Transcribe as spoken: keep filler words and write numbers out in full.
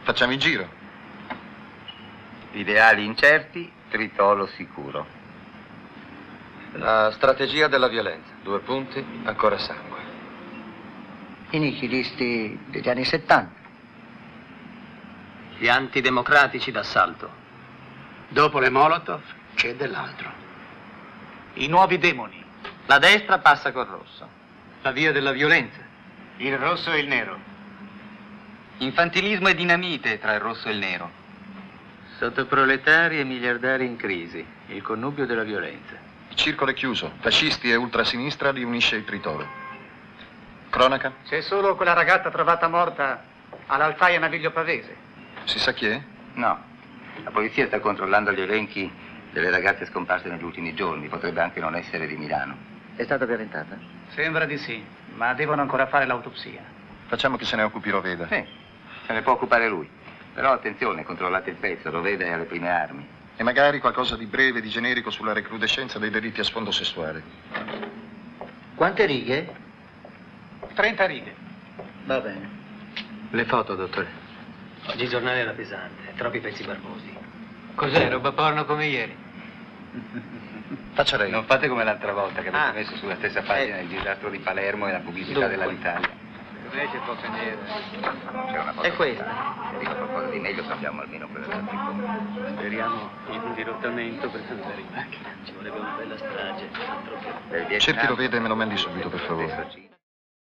Facciamo il giro. Ideali incerti, tritolo sicuro. La strategia della violenza. Due punti, ancora sangue. I nihilisti degli anni settanta. Gli antidemocratici d'assalto. Dopo le Molotov c'è dell'altro. I nuovi demoni. La destra passa col rosso. La via della violenza. Il rosso e il nero. Infantilismo e dinamite tra il rosso e il nero. Sottoproletari e miliardari in crisi. Il connubio della violenza. Il circolo è chiuso. Fascisti e ultrasinistra riunisce il tritolo. Cronaca? C'è solo quella ragazza trovata morta all'Alfaia Naviglio Pavese. Si sa chi è? No. La polizia sta controllando gli elenchi delle ragazze scomparse negli ultimi giorni. Potrebbe anche non essere di Milano. È stata violentata? Sembra di sì, ma devono ancora fare l'autopsia. Facciamo che se ne occupi Roveda. Sì, se ne può occupare lui. Però attenzione, controllate il pezzo, Roveda è alle prime armi. E magari qualcosa di breve, di generico sulla recrudescenza dei delitti a sfondo sessuale. Quante righe? trenta righe. Va bene. Le foto, dottore. Oggi il giornale era pesante, troppi pezzi barbosi. Cos'è, roba porno come ieri? Faccia lei. Non fate come l'altra volta che avete Ah. messo sulla stessa pagina il disastro di Palermo e la pubblicità Dunque. dell'Alitalia. Invece poche nere. Non c'è una cosa È questa? Se dico qualcosa di meglio sappiamo almeno quello della tricotto. Speriamo in dirottamento per andare in macchina. Ci vorrebbe una bella strage, altro che... Del Vietnam, Cerchi Roveda e me lo mandi subito, per favore. adesso Cina.